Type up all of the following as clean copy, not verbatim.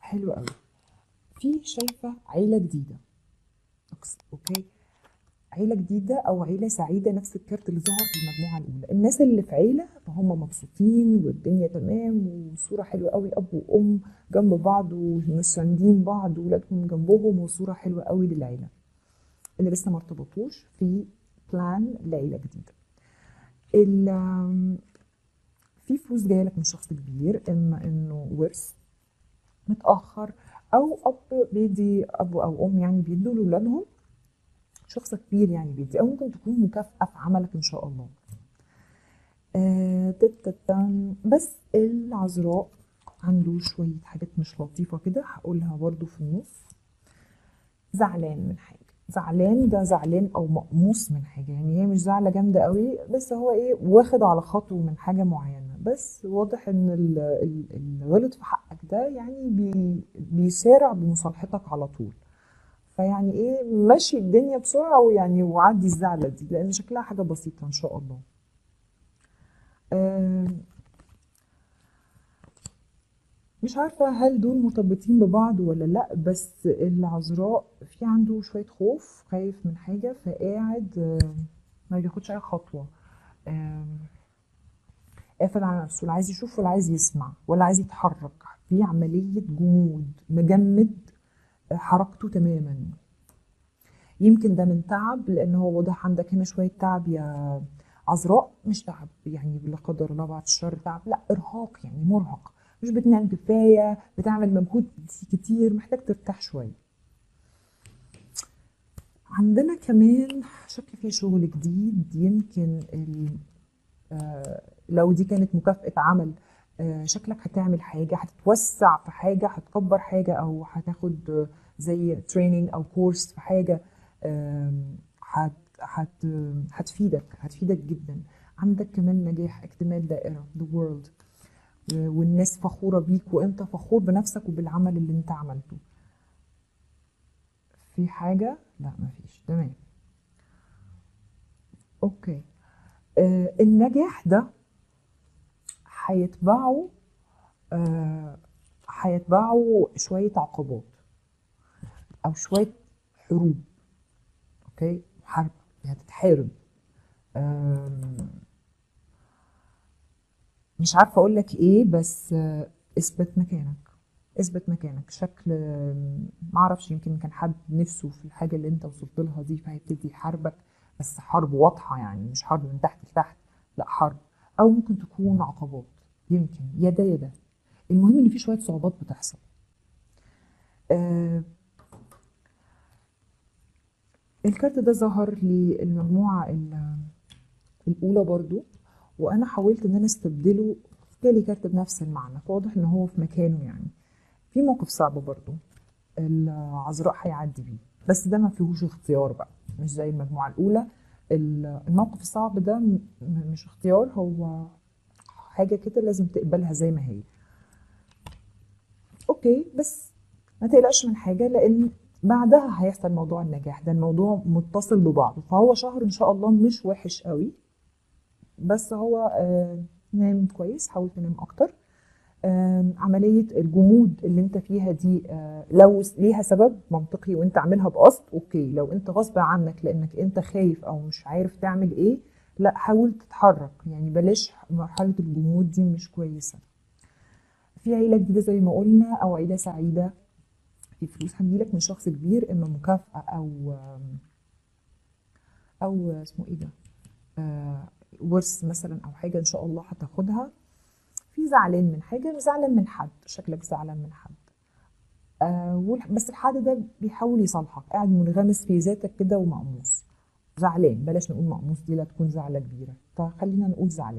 حلو قوي. في شايفه عيله جديده. اوكي، عيله جديده او عيله سعيده، نفس الكارت اللي ظهر في المجموعه الاولى. الناس اللي في عيله فهم مبسوطين والدنيا تمام وصوره حلوه قوي، اب وام جنب بعض ومساندين بعض وولادهم جنبهم، وصوره حلوه قوي للعيله. اللي لسه ما ارتبطوش في بلان لعيله جديده. في فلوس جايه لك من شخص كبير، اما انه ورث متاخر، او اب بيدي، اب او ام يعني بيدوا لاولادهم، شخص كبير يعني بيدي، او ممكن تكون مكافاه في عملك ان شاء الله. بس العذراء عنده شويه حاجات مش لطيفه كده، هقولها برضو في النص. زعلان من حاجه، زعلان ده زعلان او مقموص من حاجه، يعني هي مش زعله جامده قوي، بس هو ايه، واخد على خطوه من حاجه معينه، بس واضح ان اللي غلط في حقك ده يعني بيسارع بمصالحتك على طول. فيعني ايه، مشي الدنيا بسرعه ويعني وعدي الزعله دي، لان شكلها حاجه بسيطه ان شاء الله. مش عارفة هل دول مرتبطين ببعض ولا لأ، بس العذراء في عنده شوية خوف، خايف من حاجة، فقاعد ما بياخدش أي خطوة، قافل على نفسه، لا عايز يشوف ولا عايز يسمع ولا عايز يتحرك، في عملية جمود، مجمد حركته تماما. يمكن ده من تعب، لأن هو واضح عندك هنا شوية تعب يا عذراء، مش تعب يعني لا قدر الله بعد الشر تعب، لا إرهاق، يعني مرهق، مش بتنام كفاية، بتعمل مجهود كتير، محتاج ترتاح شوية. عندنا كمان شكل في شغل جديد، يمكن لو دي كانت مكافأة عمل، شكلك هتعمل حاجة، هتتوسع في حاجة، هتكبر حاجة، أو هتاخد زي تريننج أو كورس في حاجة، هت هت هتفيدك جدا. عندك كمان نجاح، اكتمال دائرة، the world، والناس فخورة بيك وانت فخور بنفسك وبالعمل اللي انت عملته. في حاجة؟ لا مفيش، تمام. اوكي، النجاح ده هيتبعه هيتبعه شوية عقبات أو شوية حروب. أوكي، حرب، هتتحارب. مش عارفة أقول لك إيه، بس اثبت مكانك، اثبت مكانك. شكل معرفش، يمكن كان حد نفسه في الحاجة اللي أنت وصلت لها دي، فهيبتدي يحاربك، بس حرب واضحة، يعني مش حرب من تحت لتحت، لا حرب. أو ممكن تكون عقبات، يمكن يا ده يا ده. المهم إن في شوية صعوبات بتحصل. آه، الكارت ده ظهر للمجموعة الأولى برضو، وأنا حاولت إن أنا استبدله، جالي كارت بنفس المعنى، فواضح إن هو في مكانه. يعني في موقف صعب برضو العذراء هيعدي بيه، بس ده ما فيهوش اختيار بقى، مش زي المجموعة الأولى. الموقف الصعب ده مش اختيار، هو حاجة كده لازم تقبلها زي ما هي. أوكي، بس ما تقلقش من حاجة، لأن بعدها هيحصل موضوع النجاح ده، الموضوع متصل ببعضه، فهو شهر إن شاء الله مش وحش قوي. بس هو نام كويس، حاول تنام أكتر. عملية الجمود اللي انت فيها دي، لو ليها سبب منطقي وانت عاملها بقصد اوكي، لو انت غصب عنك لانك انت خايف او مش عارف تعمل ايه، لا حاول تتحرك، يعني بلاش مرحلة الجمود دي، مش كويسة. في عيلة جديدة زي ما قلنا، او عيلة سعيدة، في فلوس هتجيلك من شخص كبير، اما مكافأة او اسمه ايه ده، ورث مثلا او حاجة ان شاء الله هتاخدها. في زعلان من حاجة، زعلان من حد، شكلك زعلان من حد، بس الحد ده بيحاول يصالحك، قاعد منغمس في ذاتك كده ومقموص. زعلان، بلاش نقول مقموص، دي لا تكون زعلة كبيرة، فخلينا نقول زعلان.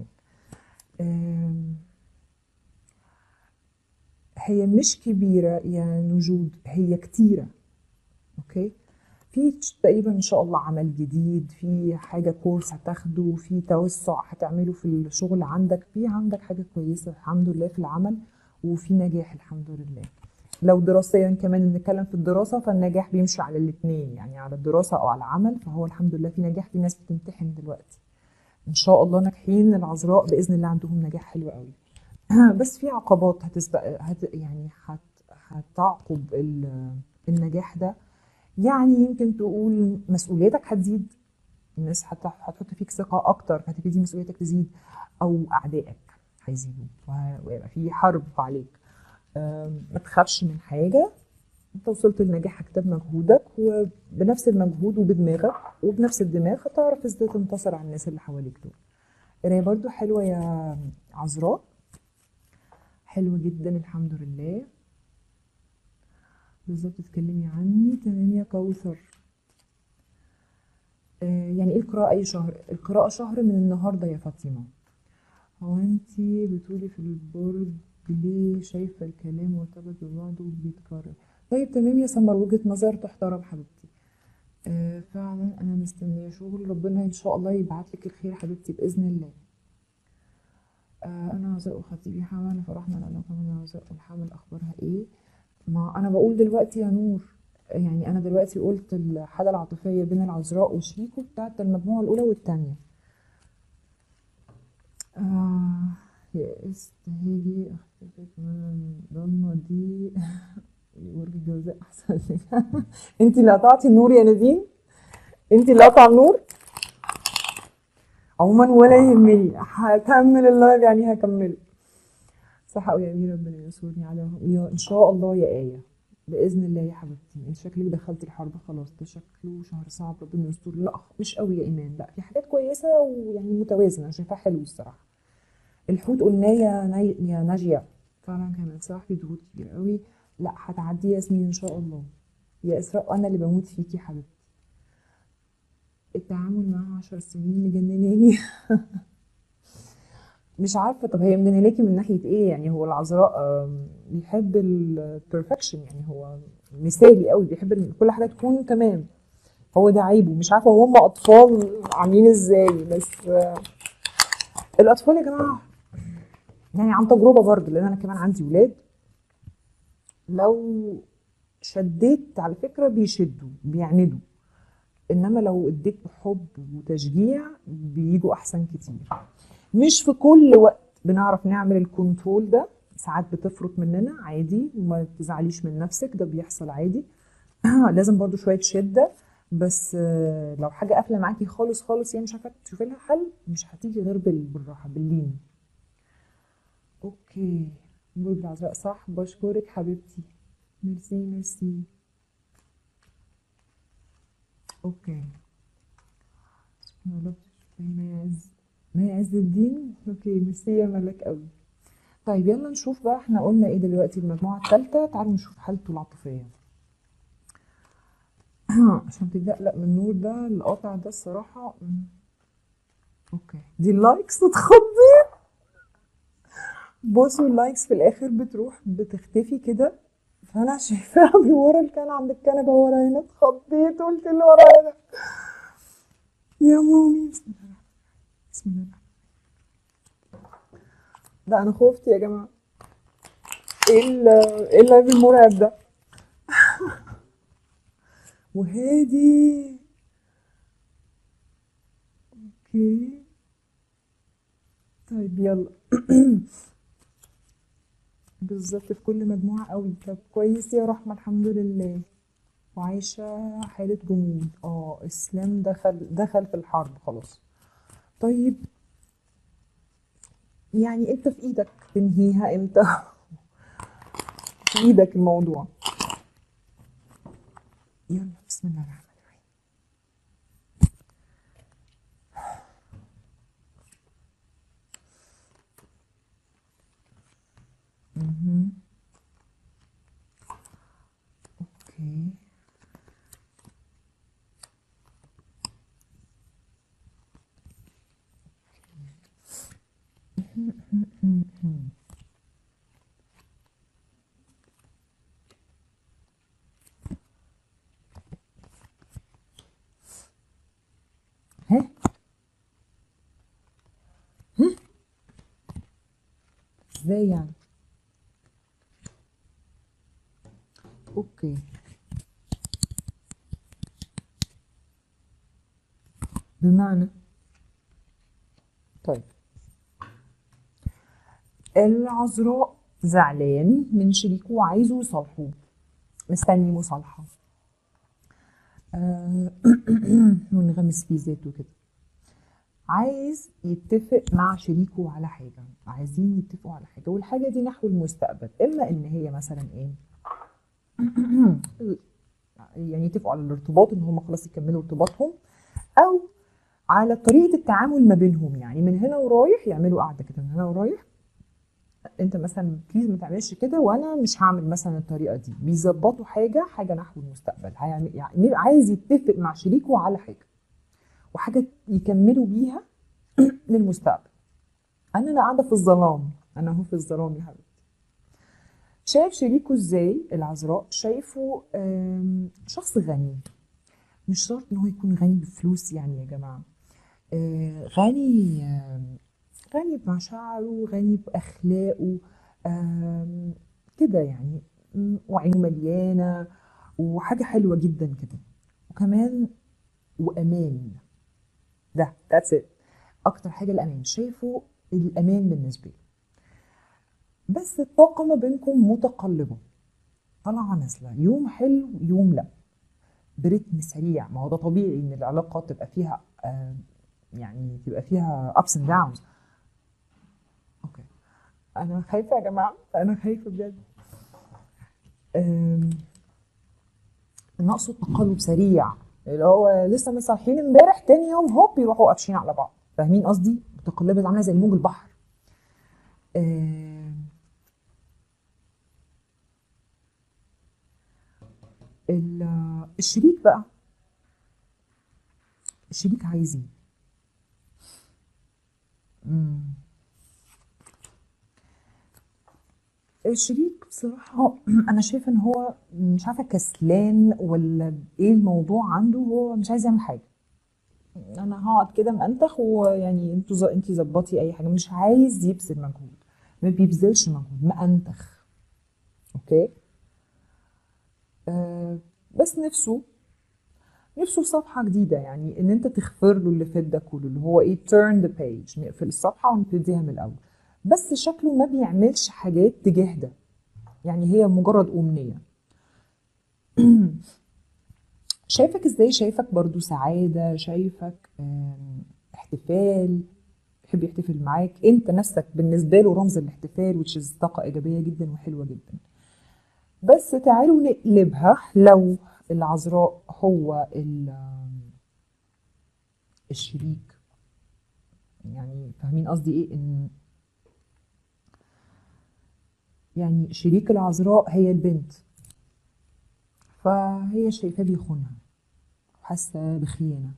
هي مش كبيرة يا نجود، هي كتيرة. اوكي، في تقريبا ان شاء الله عمل جديد، في حاجة كورس هتاخده، في توسع هتعمله في الشغل عندك، في عندك حاجة كويسة الحمد لله في العمل، وفي نجاح الحمد لله. لو دراسيا كمان نتكلم في الدراسة، فالنجاح بيمشي على الاثنين، يعني على الدراسة أو على العمل، فهو الحمد لله في نجاح، في ناس بتمتحن دلوقتي إن شاء الله ناجحين، العذراء بإذن الله عندهم نجاح حلو قوي. بس في عقبات هتسبق، يعني تعقب النجاح ده. يعني يمكن تقول مسؤوليتك هتزيد، الناس هتحط فيك ثقة أكتر، فهتبتدي مسؤوليتك تزيد، أو أعدائك هيزيدوا ويبقى في حرب عليك. ما تخافش من حاجة، انت وصلت لنجاحك ده بمجهودك، وبنفس المجهود وبدماغك وبنفس الدماغ هتعرف ازاي تنتصر على الناس اللي حواليك دول. قراية برضو حلوة يا عذراء، حلوة جدا الحمد لله. بالظبط تتكلمي عني. تمام يا كوثر. يعني ايه القراءة اي شهر؟ القراءة شهر من النهاردة يا فاطمة. هو انتي بتقولي في البرج ليه شايفة الكلام مرتبط ببعضه وبيتكرر؟ طيب تمام يا سمر، وجهة نظر تحترم حبيبتي. فعلا انا مستنية شغل، ربنا ان شاء الله يبعت لك الخير حبيبتي بإذن الله. انا عزاء وخطيبي حمل فرحنا لأنه كمان عزاء والحمل اخبارها ايه؟ ما انا بقول دلوقتي يا نور، يعني انا دلوقتي قلت الحالة العاطفية بين العذراء وشريكه بتاعت المجموعة الاولى والتانية. آه يئست هاجي اختفت من الضلمة دي. برج الجوزاء احسن لك. انت اللي قطعتي النور يا نادين، انت اللي قطع النور. عموما ولا يهمني، هكمل اللايف يعني هكمله. صح قوي يا اميره، ربنا ينصرني عليهم يا ان شاء الله يا ايه، باذن الله يا حبيبتي. انت شكلك دخلتي الحرب خلاص، ده شكله شهر صعب ربنا يستر. لا مش قوي يا ايمان، لا في حاجات كويسه ويعني متوازنه، انا شايفاها حلو الصراحه. الحوت قلناه يا ناجيه، فعلا كان صاحبي ضغوط كبير قوي. لا هتعدي ياسمين ان شاء الله. يا اسراء انا اللي بموت فيكي حبيبتي. التعامل معاها 10 سنين مجنناني. مش عارفة، طب هي مجنناكي من ناحية ايه؟ يعني هو العذراء بيحب البرفكشن، يعني هو مثالي قوي، بيحب ان كل حاجة تكون تمام. هو ده عيبه، مش عارفة هم أطفال عاملين ازاي، بس الأطفال يا جماعة يعني عن تجربة برضه، لأن أنا كمان عندي ولاد. لو شديت على فكرة بيشدوا بيعندوا، إنما لو اديت حب وتشجيع بيجوا أحسن كتير. مش في كل وقت بنعرف نعمل الكنترول ده، ساعات بتفرط مننا عادي، وما تزعليش من نفسك، ده بيحصل عادي. لازم برضو شوية شدة، بس لو حاجة قافلة معاكي خالص خالص يعني مش عارفة تشوفي لها حل، مش هتيجي غير بالراحة باللين. اوكي. برج العذراء صح، بشكرك حبيبتي. ميرسي ميرسي. اوكي. ما يعز الدين. اوكي ميرسي يا ملك قوي. طيب يلا نشوف بقى، احنا قلنا ايه دلوقتي؟ المجموعة الثالثة، تعالوا نشوف حالته العاطفية. عشان تقلق من النور ده القاطع ده الصراحة. اوكي دي اللايكس اتخضيت. بصوا اللايكس في الاخر بتروح بتختفي كده، فانا شايفاها من ورا كان عند الكنبة ورا هنا، اتخضيت قلت اللي ورايا ده يا مامي. بسم الله بسم الله. ده انا خفت يا جماعة، ايه اللايف المرعب ده. وهادي. اوكي طيب يلا. بالظبط في كل مجموعة قوي. طب كويس يا رحمة الحمد لله. وعايشة حالة جمود. اسلام دخل في الحرب خلاص. طيب يعني انت في ايدك تنهيها امتى. في ايدك الموضوع. يلا بسم الله الرحمن الرحيم. اوكي. ها ازاي يعني؟ اوكي بمعنى. طيب العذراء زعلان من شريكه وعايزه يصالحوه، مستني مصالحة، آه، منغمس في ذاته كده، عايز يتفق مع شريكه على حاجة، عايزين يتفقوا على حاجة، والحاجة دي نحو المستقبل، إما إن هي مثلا إيه يعني يتفقوا على الارتباط، إن هم خلاص يكملوا ارتباطهم، أو على طريقة التعامل ما بينهم، يعني من هنا ورايح يعملوا قعدة كده من هنا ورايح، انت مثلا بليز ما تعملش كده وانا مش هعمل مثلا الطريقه دي، بيظبطوا حاجه نحو المستقبل، هيعمل يعني عايز يتفق مع شريكه على حاجه وحاجه يكملوا بيها للمستقبل. انا لا قاعده في الظلام، انا اهو في الظلام يا حبيبي. شايف شريكه ازاي العذراء؟ شايفه شخص غني، مش شرط ان هو يكون غني بفلوس يعني يا جماعه، غني، غني بمشاعره، غني بأخلاقه، كده يعني، وعينه مليانة وحاجة حلوة جدا كده، وكمان وأمان. that's it، أكتر حاجة الأمان، شايفه الأمان بالنسبة له. بس الطاقة ما بينكم متقلبة، طالعة نازلة، يوم حلو يوم لأ، برتم سريع، ما هو ده طبيعي إن العلاقة تبقى فيها يعني تبقى فيها ups and downs. اوكي، انا خايفه يا جماعه، انا خايفه بجد. أم، نقصه التقلب سريع، اللي هو لسه مصالحين امبارح، تاني يوم هوب يروحوا قافشين على بعض، فاهمين قصدي؟ متقلبه عامله زي موج البحر. أم، الشريك بقى، الشريك عايز ايه؟ أمم، الشريك بصراحه انا شايفه ان هو مش عارفه كسلان ولا ايه الموضوع عنده، هو مش عايز يعمل حاجه، انا هقعد كده منتخ، ويعني انتي ظبطي اي حاجه، مش عايز يبذل مجهود، ما بيبذلش مجهود، مأنتخ. اوكي، آه، بس نفسه في صفحه جديده، يعني ان انت تغفر له اللي فات ده كله، اللي هو ايه turn the page، نقفل الصفحه ونبتديها من الاول. بس شكله ما بيعملش حاجات تجاه ده، يعني هي مجرد امنيه. شايفك ازاي؟ شايفك برضو سعاده، شايفك احتفال، يحب يحتفل معاك، انت نفسك بالنسبه له رمز الاحتفال، which is طاقه ايجابيه جدا وحلوه جدا. بس تعالوا نقلبها، لو العذراء هو الشريك، يعني فاهمين قصدي ايه؟ ان يعني شريك العذراء هي البنت، فهي شايفاه بيخونها، حاسه بخيانه،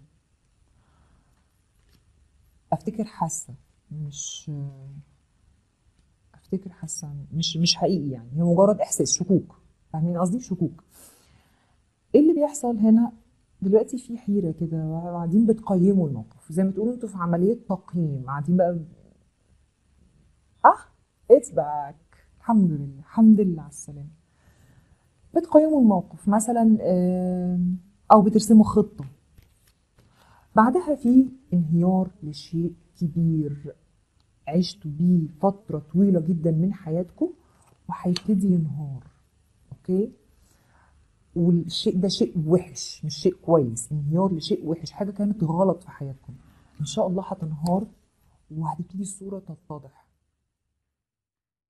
افتكر حاسه، مش افتكر حاسه، مش حقيقي، يعني هي مجرد احساس، شكوك، فاهمين قصدي؟ شكوك. ايه اللي بيحصل هنا دلوقتي؟ في حيرة كده، وقاعدين بتقيموا الموقف، زي ما تقولوا انتوا في عملية تقييم، قاعدين بقى اه اتس باك، الحمد لله، الحمد لله على السلامة. بتقيموا الموقف مثلا، او بترسموا خطة، بعدها في انهيار لشيء كبير عشتوا بيه فترة طويلة جدا من حياتكم، وهيبتدي ينهار. اوكي، والشيء ده شيء وحش، مش شيء كويس، انهيار لشيء وحش، حاجة كانت غلط في حياتكم، ان شاء الله هتنهار، وهتبتدي الصورة تتضح.